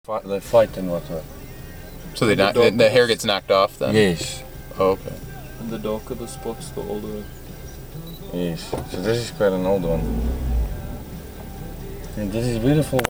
They fight in water. So the hair gets knocked off then? Yes. Oh, okay. And the darker the spots, the older. Yes. So this is quite an old one. And this is beautiful.